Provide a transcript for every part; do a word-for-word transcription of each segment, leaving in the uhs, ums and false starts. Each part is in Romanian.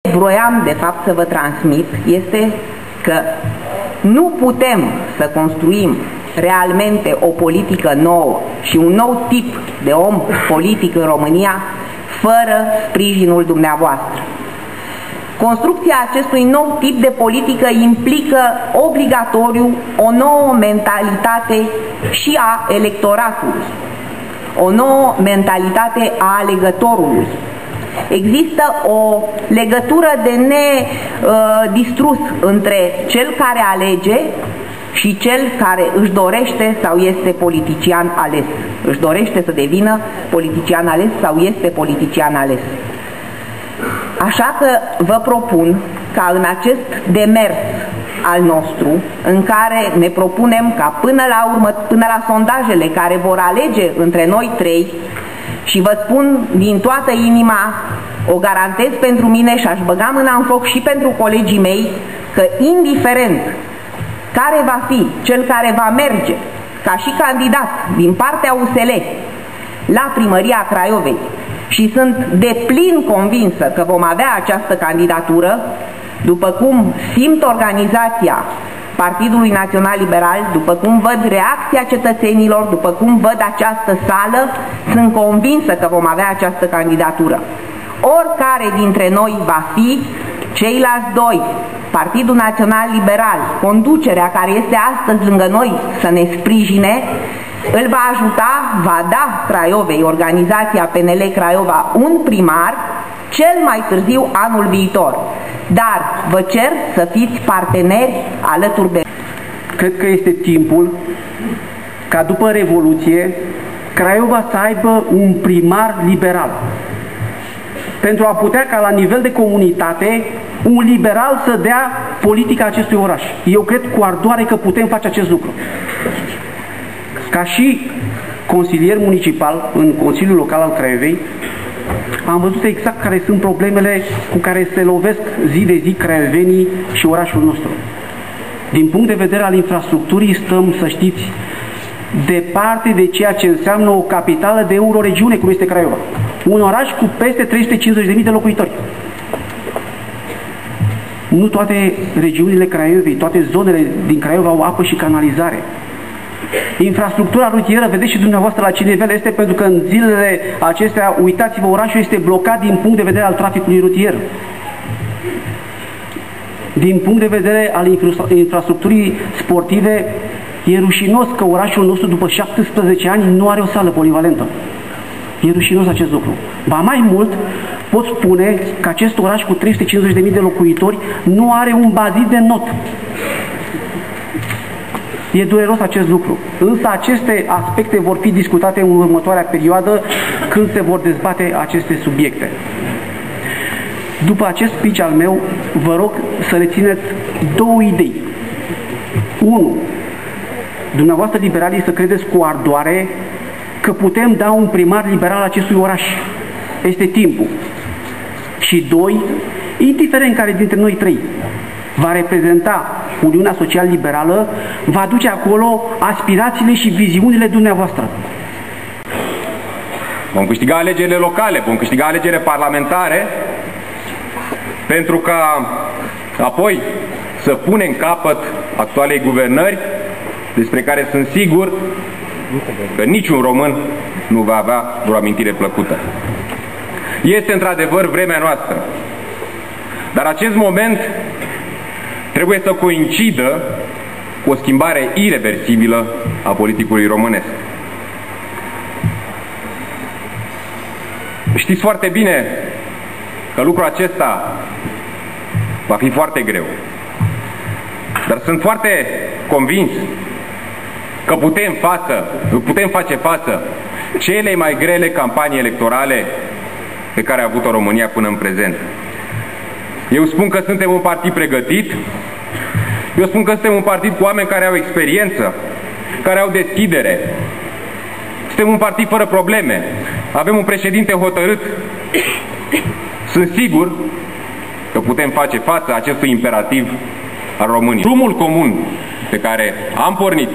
Vroiam de fapt să vă transmit este că nu putem să construim realmente o politică nouă și un nou tip de om politic în România fără sprijinul dumneavoastră. Construcția acestui nou tip de politică implică obligatoriu o nouă mentalitate și a electoratului, o nouă mentalitate a alegătorului. Există o legătură de nedistrus între cel care alege și cel care își dorește sau este politician ales. Își dorește să devină politician ales sau este politician ales. Așa că vă propun ca în acest demers al nostru, în care ne propunem ca până la urmă, până la sondajele care vor alege între noi trei, și vă spun din toată inima, o garantez pentru mine și aș băga mâna în foc și pentru colegii mei, că indiferent care va fi cel care va merge ca și candidat din partea U S L la primăria Craiovei, și sunt deplin convinsă că vom avea această candidatură, după cum simt organizația Partidului Național Liberal, după cum văd reacția cetățenilor, după cum văd această sală, sunt convinsă că vom avea această candidatură. Oricare dintre noi va fi, ceilalți doi, Partidul Național Liberal, conducerea care este astăzi lângă noi să ne sprijine, îl va ajuta, va da Craiovei, organizația P N L Craiova, un primar, cel mai târziu anul viitor. Dar vă cer să fiți parteneri alături de... Cred că este timpul ca după Revoluție Craiova să aibă un primar liberal. Pentru a putea ca la nivel de comunitate un liberal să dea politica acestui oraș. Eu cred cu ardoare că putem face acest lucru. Ca și consilier municipal în Consiliul Local al Craiovei, am văzut exact care sunt problemele cu care se lovesc zi de zi craiovenii și orașul nostru. Din punct de vedere al infrastructurii, stăm, să știți, departe de ceea ce înseamnă o capitală de euroregiune, cum este Craiova. Un oraș cu peste trei sute cincizeci de mii de locuitori. Nu toate regiunile Craiovei, toate zonele din Craiova au apă și canalizare. Infrastructura rutieră, vedeți și dumneavoastră la ce nivel este, pentru că în zilele acestea, uitați-vă, orașul este blocat din punct de vedere al traficului rutier. Din punct de vedere al infrastructurii sportive, e rușinos că orașul nostru după șaptesprezece ani nu are o sală polivalentă. E rușinos acest lucru. Ba mai mult, pot spune că acest oraș cu trei sute cincizeci de mii de locuitori nu are un bazin de not. E dureros acest lucru. Însă aceste aspecte vor fi discutate în următoarea perioadă, când se vor dezbate aceste subiecte. După acest speech al meu, vă rog să rețineți două idei. unu. Dumneavoastră liberalii să credeți cu ardoare că putem da un primar liberal acestui oraș. Este timpul. Și doi. Indiferent care dintre noi trei va reprezenta Uniunea Social-Liberală, va duce acolo aspirațiile și viziunile dumneavoastră. Vom câștiga alegerile locale, vom câștiga alegerile parlamentare, pentru ca apoi să punem capăt actualei guvernări, despre care sunt sigur că niciun român nu va avea o amintire plăcută. Este într-adevăr vremea noastră, dar acest moment trebuie să coincidă cu o schimbare ireversibilă a politicului românesc. Știți foarte bine că lucrul acesta va fi foarte greu, dar sunt foarte convins că putem, față, putem face față cele mai grele campanii electorale pe care a avut-o România până în prezent. Eu spun că suntem un partid pregătit, eu spun că suntem un partid cu oameni care au experiență, care au deschidere. Suntem un partid fără probleme, avem un președinte hotărât. Sunt sigur că putem face față acestui imperativ al României. Drumul comun pe care am pornit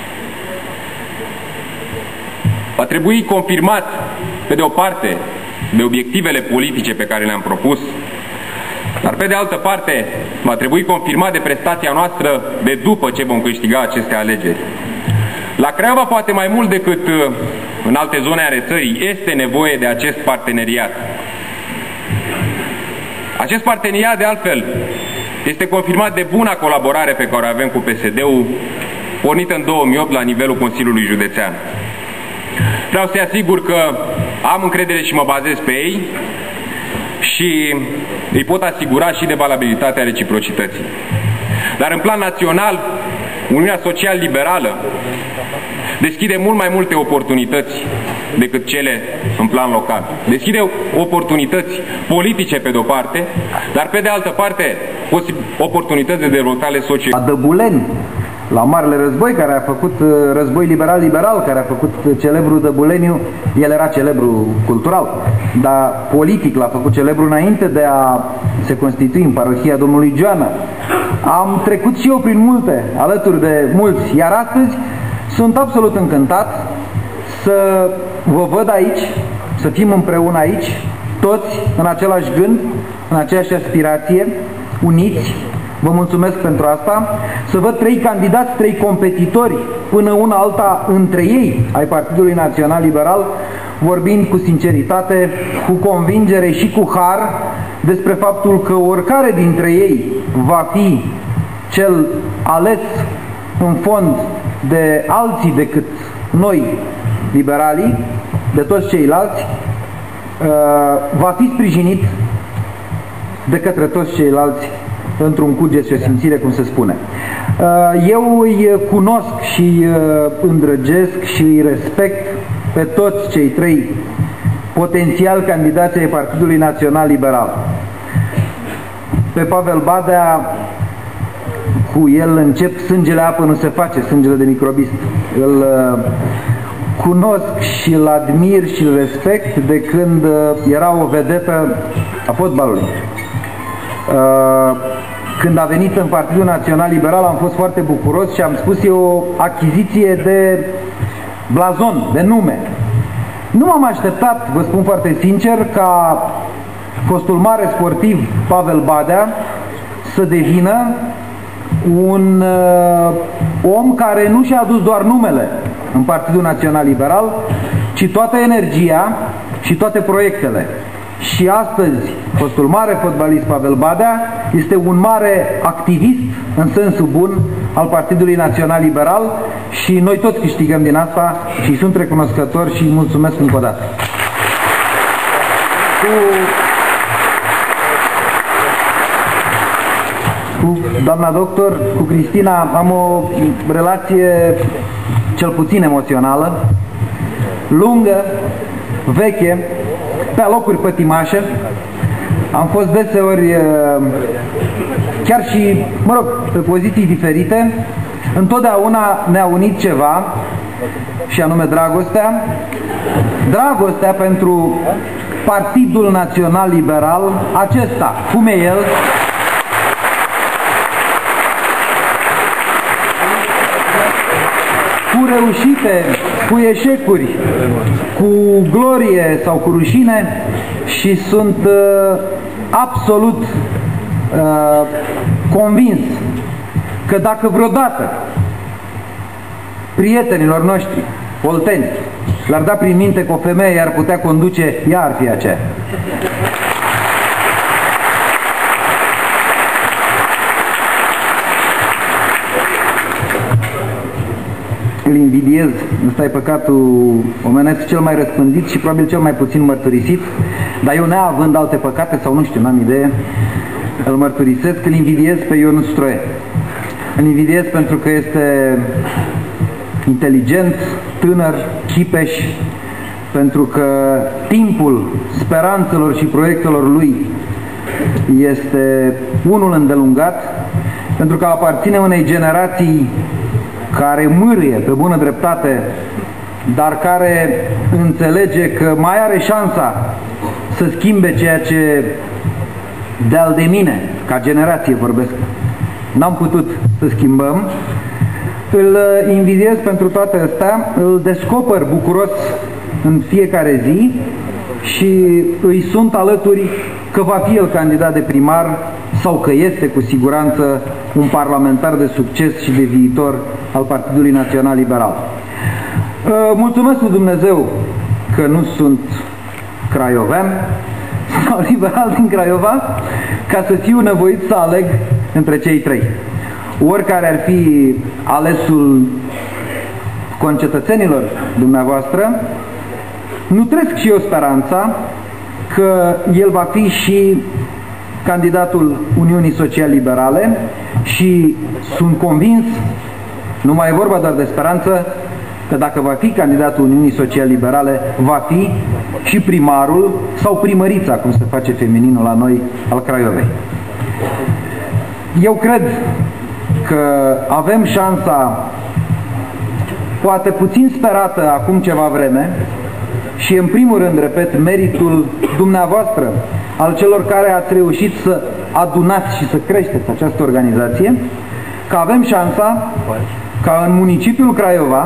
va trebui confirmat, pe de o parte, de obiectivele politice pe care le-am propus, Dar pe de altă parte, va trebui confirmat de prestația noastră de după ce vom câștiga aceste alegeri. La Craiova, poate mai mult decât în alte zone ale țării, este nevoie de acest parteneriat. Acest parteneriat, de altfel, este confirmat de buna colaborare pe care o avem cu P S D-ul, pornită în două mii opt la nivelul Consiliului Județean. Vreau să-i asigur că am încredere și mă bazez pe ei și îi pot asigura și de valabilitatea reciprocității. Dar în plan național, Uniunea Social-Liberală deschide mult mai multe oportunități decât cele în plan local. Deschide oportunități politice pe de-o parte, dar pe de altă parte oportunități de dezvoltare socială. La Dăbuleni, la Marele Război, care a făcut război liberal-liberal, care a făcut celebru Dăbuleniu, el era celebru cultural, dar politic l-a făcut celebru înainte de a se constitui în parohia domnului Gioana. Am trecut și eu prin multe, alături de mulți, iar astăzi sunt absolut încântat să vă văd aici, să fim împreună aici, toți în același gând, în aceeași aspirație, uniți. Vă mulțumesc pentru asta. Să văd trei candidați, trei competitori, până una alta între ei, ai Partidului Național Liberal, vorbind cu sinceritate, cu convingere și cu har despre faptul că oricare dintre ei va fi cel ales în fond de alții decât noi, liberalii, de toți ceilalți, va fi sprijinit de către toți ceilalți într-un cuget și o simțire, cum se spune. Eu îi cunosc și îi îndrăgesc și îi respect pe toți cei trei potențial candidați ai Partidului Național Liberal. Pe Pavel Badea, cu el încep, sângele apă nu se face, sângele de microbist. Îl cunosc și îl admir și îl respect de când era o vedetă a fotbalului. Când a venit în Partidul Național Liberal am fost foarte bucuros și am spus eu o achiziție de blazon, de nume. Nu m-am așteptat, vă spun foarte sincer, ca fostul mare sportiv Pavel Badea să devină un uh, om care nu și-a adus doar numele în Partidul Național Liberal, ci toată energia și toate proiectele. Și astăzi, fostul mare fotbalist Pavel Badea este un mare activist, în sensul bun, al Partidului Național Liberal și noi toți câștigăm din asta și sunt recunoscători și mulțumesc încă o dată. Cu, cu doamna doctor, cu Cristina, am o relație cel puțin emoțională, lungă, veche, pe alocuri pătimașă. Am fost deseori chiar și, mă rog, pe poziții diferite. Întotdeauna ne-a unit ceva, și anume dragostea. Dragostea pentru Partidul Național Liberal, acesta, cum e el, cu reușite, cu eșecuri, cu glorie sau cu rușine, și sunt uh, absolut uh, convins că dacă vreodată prietenilor noștri olteni l-ar da prin minte că o femeie ar putea conduce, ea ar fi aceea. Îl invidiez, ăsta e păcatul omenesc cel mai răspândit și probabil cel mai puțin mărturisit, dar eu, neavând alte păcate, sau nu știu, n-am idee, îl mărturisesc, îl invidiez pe Ionuț Stroie. Îl invidiez pentru că este inteligent, tânăr, chipeș, pentru că timpul speranțelor și proiectelor lui este unul îndelungat, pentru că aparține unei generații care mârie pe bună dreptate, dar care înțelege că mai are șansa să schimbe ceea ce de-al de mine, ca generație vorbesc, n-am putut să schimbăm. Îl invidiez pentru toate astea, îl descoper bucuros în fiecare zi și îi sunt alături că va fi el candidat de primar sau că este cu siguranță un parlamentar de succes și de viitor al Partidului Național Liberal. Mulțumesc lui Dumnezeu că nu sunt craiovean sau liberal din Craiova, ca să fiu nevoit să aleg între cei trei. Oricare ar fi alesul concetățenilor dumneavoastră, nu trăiesc și eu speranța că el va fi și candidatul Uniunii Social-Liberale și sunt convins, nu mai e vorba doar de speranță, că dacă va fi candidatul Uniunii Social-Liberale, va fi și primarul sau primărița, cum se face femininul la noi, al Craiovei. Eu cred că avem șansa, poate puțin sperată acum ceva vreme, și în primul rând, repet, meritul dumneavoastră, al celor care ați reușit să adunați și să creșteți această organizație, că avem șansa ca în municipiul Craiova,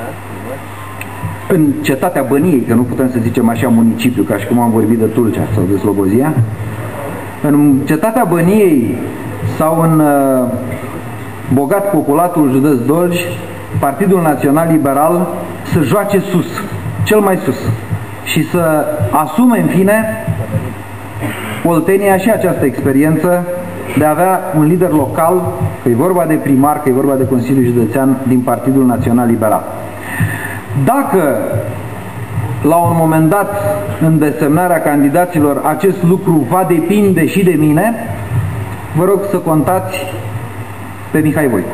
în cetatea Băniei, că nu putem să zicem așa municipiu, ca și cum am vorbit de Tulcea sau de Slobozia, în cetatea Băniei sau în uh, bogat populatul județ Dolj, Partidul Național Liberal să joace sus, cel mai sus, și să asume în fine Oltenia și această experiență de a avea un lider local, că e vorba de primar, că e vorba de Consiliul Județean din Partidul Național Liberal. Dacă la un moment dat în desemnarea candidaților acest lucru va depinde și de mine, vă rog să contați pe Mihai Voicu.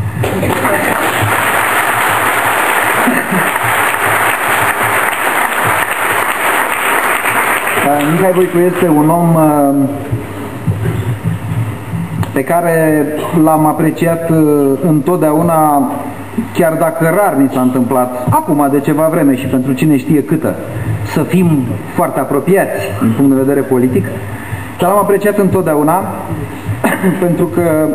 Mihai Voicu este un om pe care l-am apreciat întotdeauna, chiar dacă rar ni s-a întâmplat, acum de ceva vreme și pentru cine știe câtă, să fim foarte apropiați din punct de vedere politic, dar l-am apreciat întotdeauna pentru că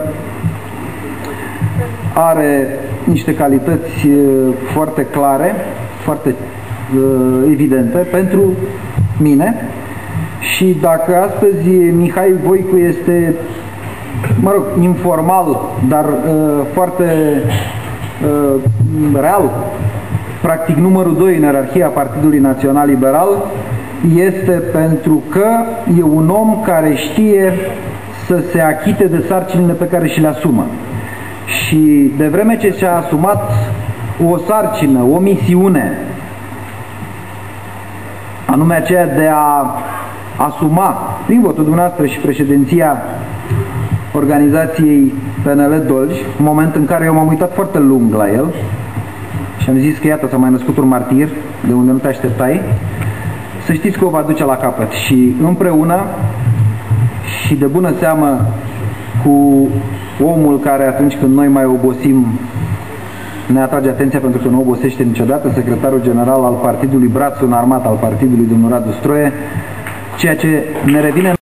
are niște calități foarte clare, foarte evidente pentru mine. Și dacă astăzi Mihai Voicu este, mă rog, informal, dar uh, foarte uh, real, practic numărul doi în ierarhia Partidului Național Liberal, este pentru că e un om care știe să se achite de sarcinile pe care și le asumă. Și de vreme ce și-a asumat o sarcină, o misiune, anume aceea de a asuma, prin votul dumneavoastră și președinția organizației P N L Dolj, în moment în care eu m-am uitat foarte lung la el și am zis că iată s-a mai născut un martir de unde nu te așteptai, să știți că o va duce la capăt și împreună și de bună seamă cu omul care atunci când noi mai obosim ne atrage atenția pentru că nu obosește niciodată, secretarul general al partidului, brațul înarmat al partidului, domnul Radu Stroie, ceea ce ne revine